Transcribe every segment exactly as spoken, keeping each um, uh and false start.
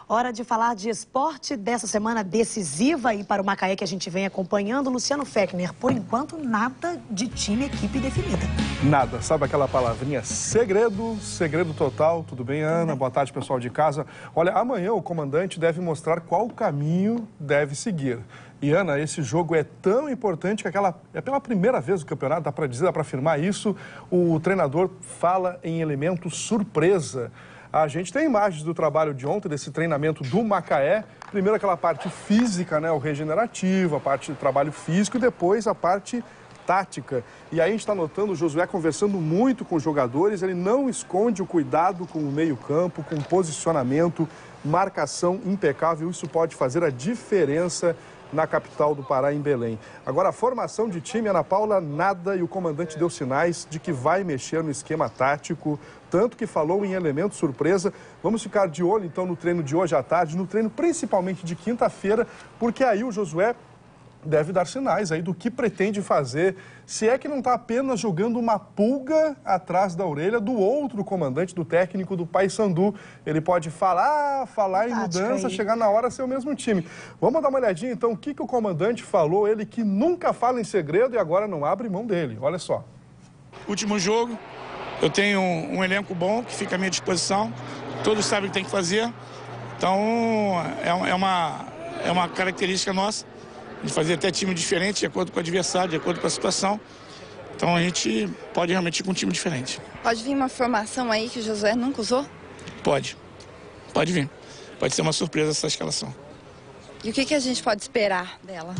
Hora de falar de esporte dessa semana decisiva e para o Macaé que a gente vem acompanhando. Luciano Fechner, por enquanto, nada de time, equipe definida. Nada. Sabe aquela palavrinha segredo, segredo total. Tudo bem, Ana? Boa tarde, pessoal de casa. Olha, amanhã o comandante deve mostrar qual caminho deve seguir. E, Ana, esse jogo é tão importante que aquela, é pela primeira vez no campeonato, dá para dizer, dá para afirmar isso, o treinador fala em elemento surpresa. A gente tem imagens do trabalho de ontem, desse treinamento do Macaé. Primeiro aquela parte física, né, o regenerativo, a parte do trabalho físico e depois a parte tática. E aí a gente está notando o Josué conversando muito com os jogadores, ele não esconde o cuidado com o meio-campo, com o posicionamento, marcação impecável. Isso pode fazer a diferença na capital do Pará, em Belém. Agora, a formação de time, Ana Paula, nada, e o comandante deu sinais de que vai mexer no esquema tático, tanto que falou em elemento surpresa. Vamos ficar de olho, então, no treino de hoje à tarde, no treino principalmente de quinta-feira, porque aí o Josué deve dar sinais aí do que pretende fazer, se é que não está apenas jogando uma pulga atrás da orelha do outro comandante, do técnico do Paysandu. Ele pode falar, falar em mudança, aí chegar na hora ser o mesmo time. Vamos dar uma olhadinha então o que, que o comandante falou, ele que nunca fala em segredo e agora não abre mão dele. Olha só. Último jogo, eu tenho um, um elenco bom que fica à minha disposição, todos sabem o que tem que fazer, então é, é, uma, é uma característica nossa de fazer até time diferente, de acordo com o adversário, de acordo com a situação. Então a gente pode realmente ir com um time diferente. Pode vir uma formação aí que o Josué nunca usou? Pode. Pode vir. Pode ser uma surpresa essa escalação. E o que, que a gente pode esperar dela?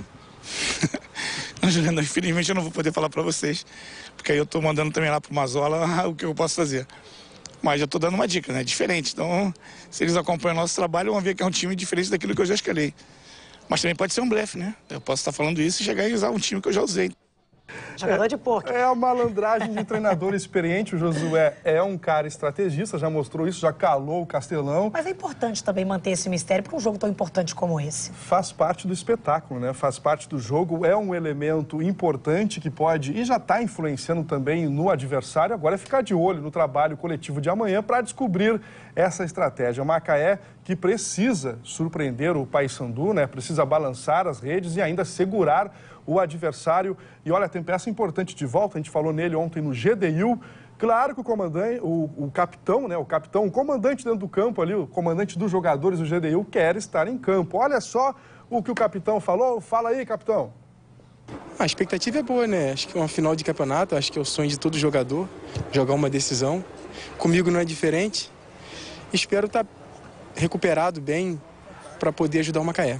Não, Juliana, infelizmente eu não vou poder falar para vocês, porque aí eu estou mandando também lá para o Mazola o que eu posso fazer. Mas eu estou dando uma dica, né? Diferente. Então, se eles acompanham o nosso trabalho, vão ver que é um time diferente daquilo que eu já escalei. Mas também pode ser um blefe, né? Eu posso estar falando isso e chegar e usar um time que eu já usei. Jogador de pôquer. É a malandragem de treinador experiente. O Josué é um cara estrategista, já mostrou isso, já calou o Castelão. Mas é importante também manter esse mistério para um jogo tão importante como esse. Faz parte do espetáculo, né? Faz parte do jogo, é um elemento importante que pode, e já está influenciando também no adversário. Agora é ficar de olho no trabalho coletivo de amanhã para descobrir essa estratégia. O Macaé que precisa surpreender o Paysandu, né? Precisa balançar as redes e ainda segurar o adversário. E olha, tem peça importante de volta, a gente falou nele ontem no G D U. Claro que o comandante, o, o capitão, né, o capitão, o comandante dentro do campo ali, o comandante dos jogadores do G D U quer estar em campo. Olha só o que o capitão falou. Fala aí, capitão. A expectativa é boa, né? Acho que é uma final de campeonato, acho que é o sonho de todo jogador, jogar uma decisão. Comigo não é diferente. Espero estar recuperado bem para poder ajudar o Macaé.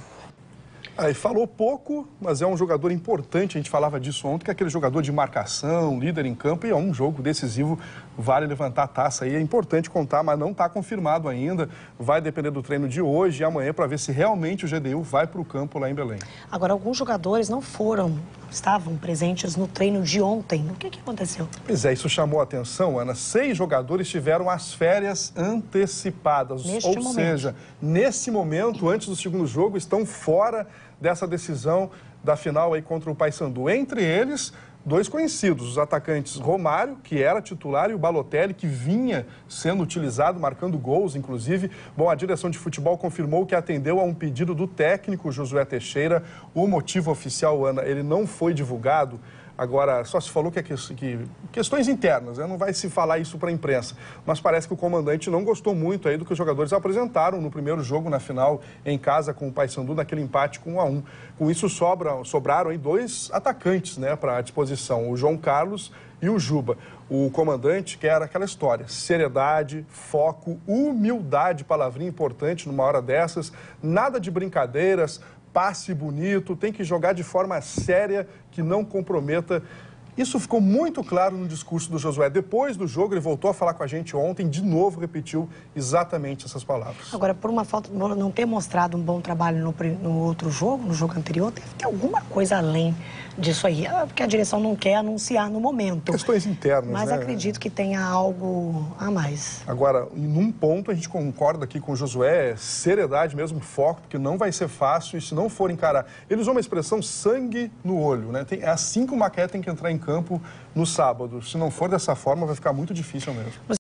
Aí falou pouco, mas é um jogador importante, a gente falava disso ontem, que é aquele jogador de marcação, líder em campo, e é um jogo decisivo, vale levantar a taça aí, é importante contar, mas não está confirmado ainda, vai depender do treino de hoje e amanhã para ver se realmente o G D U vai para o campo lá em Belém. Agora, alguns jogadores não foram, estavam presentes no treino de ontem, o que, que aconteceu? Pois é, isso chamou a atenção, Ana, seis jogadores tiveram as férias antecipadas, neste ou momento. seja, nesse momento, antes do segundo jogo, estão fora dessa decisão da final aí contra o Paysandu. Entre eles, dois conhecidos, os atacantes Romário, que era titular, e o Balotelli, que vinha sendo utilizado, marcando gols, inclusive. Bom, a direção de futebol confirmou que atendeu a um pedido do técnico Josué Teixeira. O motivo oficial, Ana, ele não foi divulgado. Agora, só se falou que, é que, que questões internas, né? Não vai se falar isso para a imprensa. Mas parece que o comandante não gostou muito aí do que os jogadores apresentaram no primeiro jogo, na final, em casa com o Paysandu, naquele empate com um a um. Com isso, sobram, sobraram aí dois atacantes, né, para a disposição, o João Carlos e o Juba. O comandante quer aquela história, seriedade, foco, humildade, palavrinha importante numa hora dessas, nada de brincadeiras, passe bonito, tem que jogar de forma séria, que não comprometa. Isso ficou muito claro no discurso do Josué. Depois do jogo, ele voltou a falar com a gente ontem, de novo repetiu exatamente essas palavras. Agora, por uma falta, não ter mostrado um bom trabalho no, no outro jogo, no jogo anterior, deve ter alguma coisa além disso aí, porque a direção não quer anunciar no momento. Questões internas, Mas né? acredito que tenha algo a mais. Agora, em um ponto a gente concorda aqui com o Josué, seriedade mesmo, foco, porque não vai ser fácil e se não for encarar. Ele usou uma expressão sangue no olho, né? Tem, é assim que o Macaé tem que entrar em campo no sábado. Se não for dessa forma, vai ficar muito difícil mesmo.